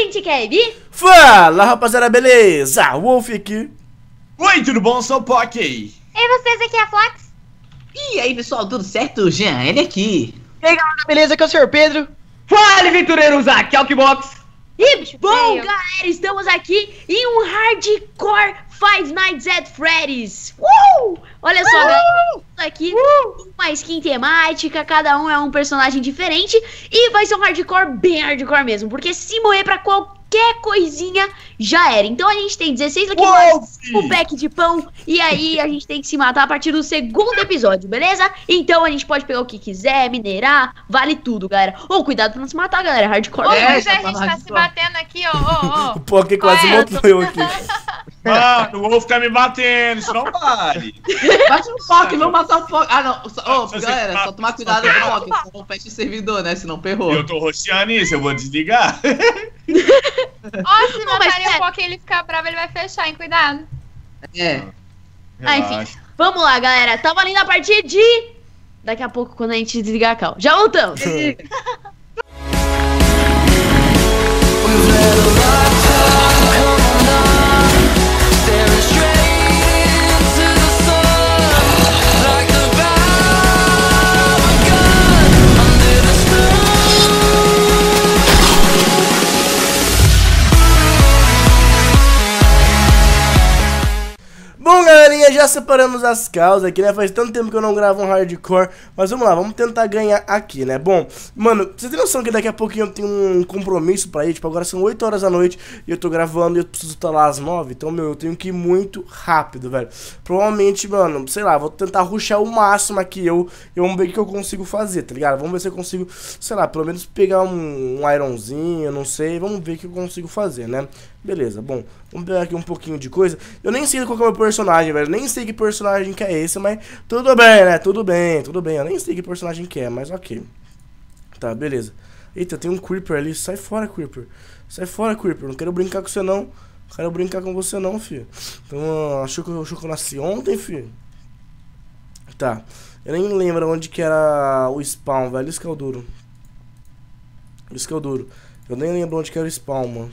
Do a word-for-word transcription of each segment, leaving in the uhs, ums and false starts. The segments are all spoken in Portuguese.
gente, Kevin. Fala, rapaziada, beleza? Wolf aqui. Oi, tudo bom? Sou o Pock. E vocês, aqui é a Flax. E aí, pessoal, tudo certo? Jean, ele aqui. E aí, galera, beleza? Aqui é o senhor Pedro. Fala, aventureiros, aqui é o Kbox. E, bom, feio. galera, estamos aqui em um Hardcore Five Nights at Freddy's. Uh! Olha só, galera, aqui uh! uma skin temática, cada um é um personagem diferente e vai ser um hardcore bem hardcore mesmo, porque se morrer pra qualquer coisinha já era. Então a gente tem dezesseis Lucky Blocks, um pack de pão e aí a gente tem que se matar a partir do segundo episódio, beleza? Então a gente pode pegar o que quiser, minerar, vale tudo, galera. Ô, cuidado pra não se matar, galera, hardcore. Ô, É, mas já a tá gente no tá se hardcore. batendo aqui, ó, ó, O ó. Pock quase Ué, eu montou eu aqui. Mano, o Wolf tá me batendo, isso não vale. Bate no Pock, vamos matar o Pock. Ah, não. Só- Ô, Se você galera, mata- só tomar cuidado com o Pock. Só não fecha o servidor, né? Senão perrou. Eu tô rosteando isso, eu vou desligar. Ó, se Não, mas matarem sério. um pouco e ele ficar bravo, ele vai fechar, hein? Cuidado. É. Ah, enfim, vamos lá, galera. Tá valendo a partir de... Daqui a pouco, quando a gente desligar a cal. Já voltamos. Bom, galerinha, já separamos as causas aqui, né? Faz tanto tempo que eu não gravo um hardcore. Mas vamos lá, vamos tentar ganhar aqui, né? Bom, mano, vocês têm noção que daqui a pouquinho eu tenho um compromisso pra ir? Tipo, agora são oito horas da noite e eu tô gravando e eu preciso estar lá às nove. Então, meu, eu tenho que ir muito rápido, velho. Provavelmente, mano, sei lá, vou tentar rushar o máximo aqui eu. E vamos ver o que eu consigo fazer, tá ligado? Vamos ver se eu consigo, sei lá, pelo menos pegar um, um ironzinho, não sei. Vamos ver o que eu consigo fazer, né? Beleza, bom, vamos pegar aqui um pouquinho de coisa. Eu nem sei qual que é o meu personagem, velho. Nem sei que personagem que é esse, mas tudo bem, né? Tudo bem, tudo bem. Eu nem sei que personagem que é, mas ok. Tá, beleza. Eita, tem um Creeper ali. Sai fora, Creeper. Sai fora, Creeper. Não quero brincar com você, não. Não quero brincar com você, não, filho. Então, achou que, achou que eu nasci ontem, filho? Tá. Eu nem lembro onde que era o spawn, velho. Isso que é o duro. Isso que é o duro. Eu nem lembro onde que era o spawn, mano.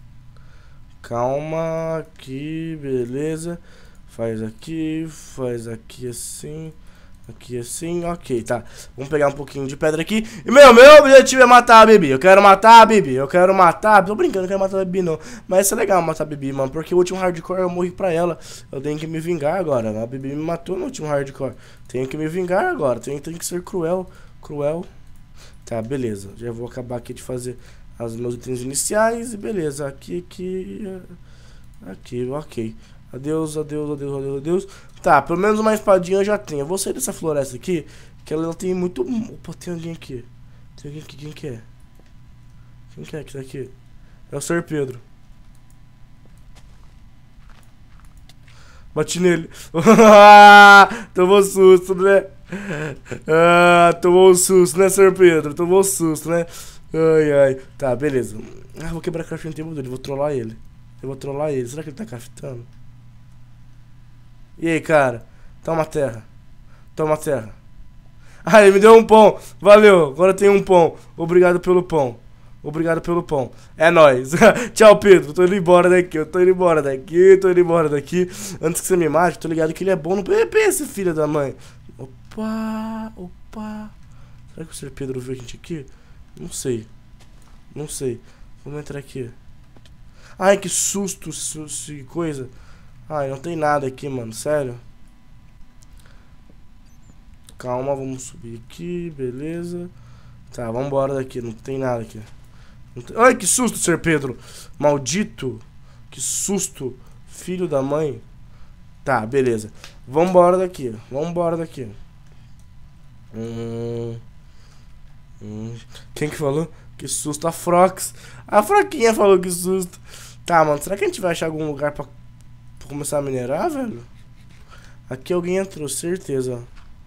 Calma, aqui, beleza. Faz aqui, faz aqui assim, aqui assim, ok, tá. Vamos pegar um pouquinho de pedra aqui. E meu, meu objetivo é matar a Bibi. Eu quero matar a Bibi, eu quero matar. Tô brincando, não quero matar a Bibi não. Mas isso é legal matar a Bibi, mano. Porque o último hardcore eu morri pra ela. Eu tenho que me vingar agora. A Bibi me matou no último hardcore. Tenho que me vingar agora. Tenho, tenho que ser cruel, cruel. Tá, beleza. Já vou acabar aqui de fazer os meus itens iniciais e beleza, aqui, aqui, aqui, ok. Adeus, adeus, adeus, adeus, adeus. Tá, pelo menos uma espadinha eu já tenho. Eu vou sair dessa floresta aqui, que ela tem muito... Opa, tem alguém aqui. Tem alguém aqui, quem que é? Quem que é que tá aqui? É o senhor Pedro. Bati nele. Tomou susto, né? Ah, tomou um susto, né, senhor Pedro? Tomou um susto, né? Ai, ai. Tá, beleza. Ah, vou quebrar a crafting table dele. Vou trollar ele. Eu vou trollar ele. Será que ele tá craftando? E aí, cara? Toma terra. Toma terra. Ah, ele me deu um pão. Valeu. Agora tem um pão. Obrigado pelo pão. Obrigado pelo pão. É nóis. Tchau, Pedro. Tô indo embora daqui. Eu tô indo embora daqui. Tô indo embora daqui. Antes que você me mate, tô ligado que ele é bom no P V P, esse filho da mãe. Opa. Opa. Será que o senhor Pedro viu a gente aqui? Não sei. Não sei. Vamos entrar aqui. Ai, que susto, susto, que coisa. Ai, não tem nada aqui, mano. Sério. Calma, vamos subir aqui. Beleza. Tá, vamos embora daqui. Não tem nada aqui. Não tem... Ai, que susto, senhor Pedro. Maldito. Que susto. Filho da mãe. Tá, beleza. Vamos embora daqui. Vamos embora daqui. Hum... Hum, quem que falou? Que susto, a Frox. A Froquinha falou que susto. Tá, mano, será que a gente vai achar algum lugar pra, pra começar a minerar, velho? Aqui alguém entrou, certeza.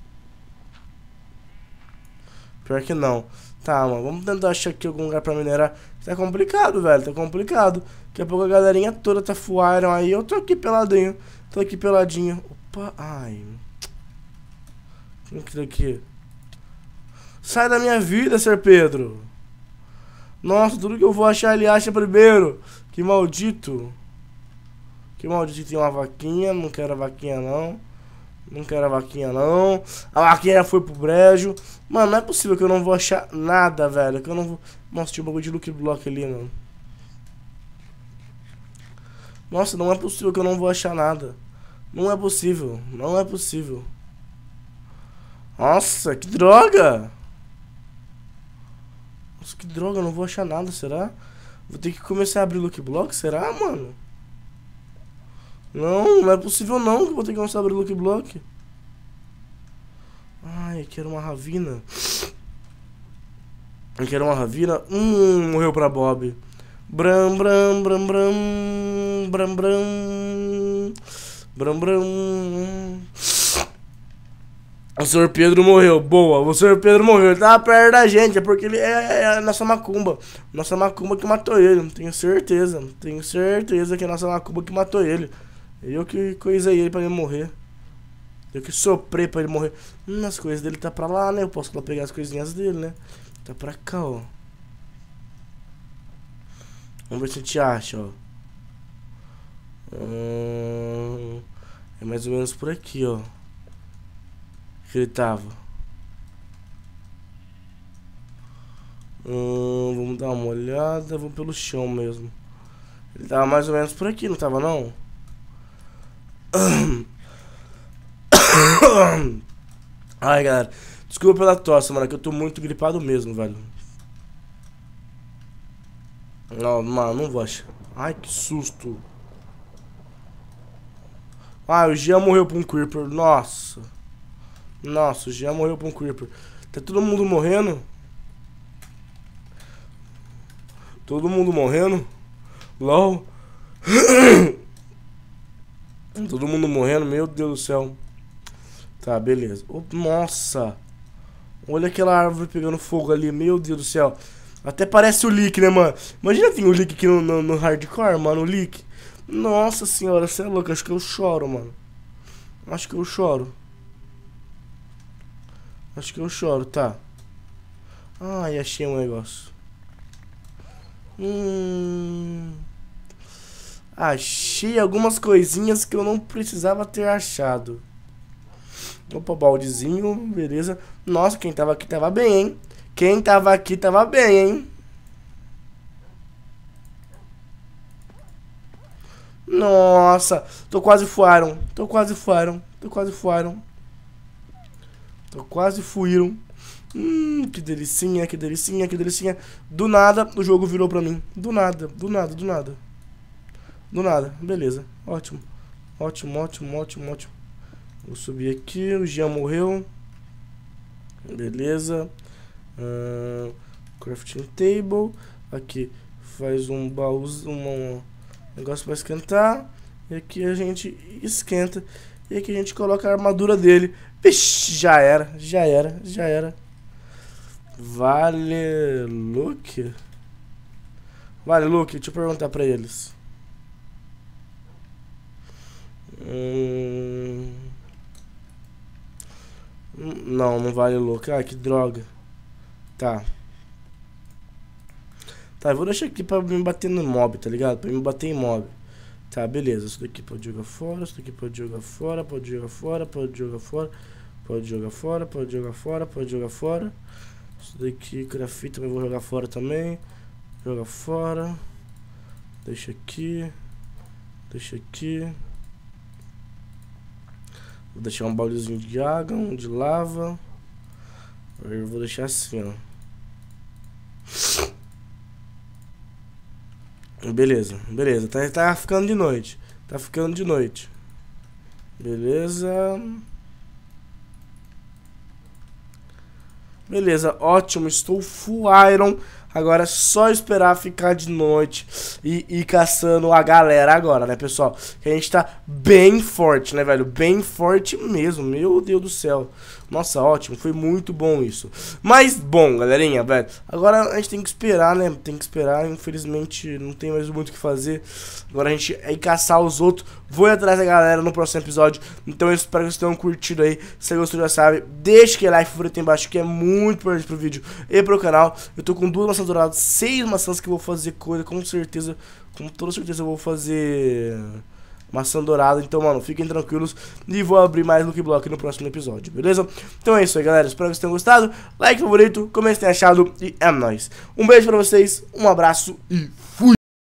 Pior que não. Tá, mano, vamos tentar achar aqui algum lugar pra minerar. Tá complicado, velho, tá complicado. Daqui a pouco a galerinha toda tá full iron aí. Eu tô aqui peladinho. Tô aqui peladinho. Opa, ai. Quem que tá aqui? Sai da minha vida, senhor Pedro. Nossa, tudo que eu vou achar ele acha primeiro. Que maldito. Que maldito. Tem uma vaquinha. Não quero a vaquinha não. Não quero a vaquinha não. A vaquinha foi pro brejo. Mano, não é possível que eu não vou achar nada, velho. Que eu não vou... Nossa, tinha um bagulho de Lucky Block ali, mano. Nossa, não é possível que eu não vou achar nada. Não é possível. Não é possível. Nossa, que droga. Nossa, que droga. Eu não vou achar nada, será? Vou ter que começar a abrir Lucky Block, será, mano? Não, não é possível não que eu vou ter que começar a abrir Lucky Block. Ai, eu quero uma ravina. Eu quero uma ravina. Hum, morreu pra Bob. Bram, bram, bram, bram. Bram, bram. Bram, bram. O senhor Pedro morreu. Boa, o senhor Pedro morreu. Ele tava perto da gente. É porque ele é, é a nossa macumba. Nossa macumba que matou ele. Tenho certeza. Tenho certeza que é a nossa macumba que matou ele. Eu que coisei ele pra ele morrer. Eu que soprei pra ele morrer. Hum, as coisas dele tá pra lá, né? Eu posso lá pegar as coisinhas dele, né? Tá pra cá, ó. Vamos ver se a gente acha, ó. Hum, é mais ou menos por aqui, ó. Que ele tava. Hum, vamos dar uma olhada. Vou pelo chão mesmo. Ele tava mais ou menos por aqui, não tava não? Ai, galera, desculpa pela tosse, mano, é que eu tô muito gripado mesmo, velho. Não, mano, não vou achar. Ai, que susto. Ah, o Jean morreu pra um Creeper, nossa. Nossa, o Jean morreu pra um Creeper. Tá todo mundo morrendo? Todo mundo morrendo? LOL. Todo mundo morrendo, meu Deus do céu. Tá, beleza. Oh, nossa. Olha aquela árvore pegando fogo ali, meu Deus do céu. Até parece o Leak, né, mano? Imagina tem o Leak aqui no, no, no hardcore, mano, o Leak. Nossa senhora, você é louco, acho que eu choro, mano. Acho que eu choro. Acho que eu choro, tá. Ai, achei um negócio. Hum... Achei algumas coisinhas que eu não precisava ter achado. Opa, baldezinho, beleza. Nossa, quem tava aqui tava bem, hein? Quem tava aqui tava bem, hein? Nossa, tô quase fuaram. Tô quase fuaram. Tô quase fuaram. Tô quase fuiram. Hum, que delicinha, que delicinha, que delicinha. Do nada, o jogo virou pra mim. Do nada, do nada, do nada. Do nada, beleza, ótimo. Ótimo, ótimo, ótimo, ótimo. Vou subir aqui, o Jean morreu. Beleza. uh, Crafting table. Aqui faz um baú, um negócio pra esquentar. E aqui a gente esquenta. E aqui a gente coloca a armadura dele. Vixe, já era, já era, já era. Vale Luke? Vale Luke, deixa eu perguntar pra eles. Hum... Não, não vale Luke. Ah, que droga. Tá. Tá, eu vou deixar aqui pra me bater no mob, tá ligado? Pra me bater em mob. Tá, beleza. Isso daqui pode jogar fora, isso daqui pode jogar fora, pode jogar fora, pode jogar fora, pode jogar fora, pode jogar fora, pode jogar fora. Isso daqui, grafite, também vou jogar fora também. Joga fora. Deixa aqui. Deixa aqui. Vou deixar um baldezinho de água, um de lava. Eu vou deixar assim, ó. Beleza, beleza. Tá, tá ficando de noite. Tá ficando de noite. Beleza. Beleza, ótimo. Estou full iron. Agora é só esperar ficar de noite e ir caçando a galera agora, né, pessoal? Que a gente tá bem forte, né, velho? Bem forte mesmo, meu Deus do céu. Nossa, ótimo, foi muito bom isso. Mas, bom, galerinha, velho, agora a gente tem que esperar, né? Tem que esperar, infelizmente não tem mais muito o que fazer. Agora a gente é ir caçar os outros. Vou ir atrás da galera no próximo episódio. Então eu espero que vocês tenham curtido aí. Se você gostou, já sabe, deixa aquele like favorito aí embaixo, que é muito importante pro vídeo e pro canal. Eu tô com duas maçãs douradas, seis maçãs que eu vou fazer coisa, com certeza, com toda certeza eu vou fazer maçã dourada. Então, mano, fiquem tranquilos e vou abrir mais Lucky Block no próximo episódio, beleza? Então é isso aí, galera, espero que vocês tenham gostado. Like favorito, comenta se tem achado e é nóis. Um beijo pra vocês, um abraço e fui!